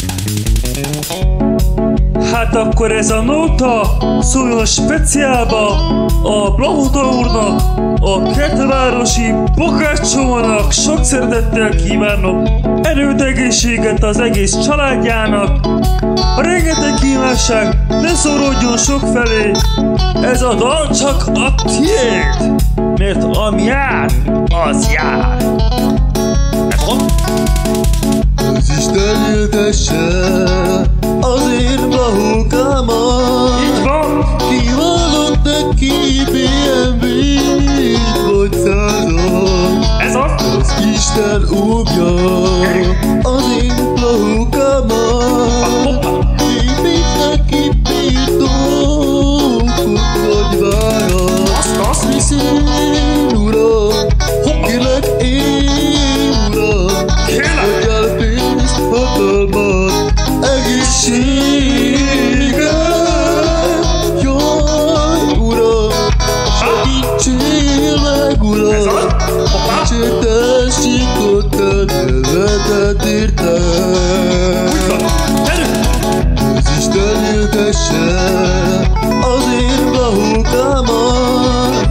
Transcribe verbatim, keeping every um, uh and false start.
Hát akkor ez a nóta szóljon speciálba a Blahuta úrnak, a kertvárosi Bokácsónak. Sok szeretettel kívánok erőt, egészséget az egész családjának. A rengeteg kívánság ne szorodjon sokfelé, ez a dal csak a tiéd, mert ami jár, az jár. Az Isten éltesse azért Blahukámat. Így van. Kiválott neki bé em vé-t vagy százat. Ez az. Az Isten óvja az én Blahukámat. Épít neki birtokot vagy várat. Azt, azt. Viszén, uram, kérlek én, uram, adjál pénzt, hatalmat, egészséget. Jaj, uram, segítsél meg, uram, dicsértessék te nevedet értem. Az Isten éltesse azért Blahukámat.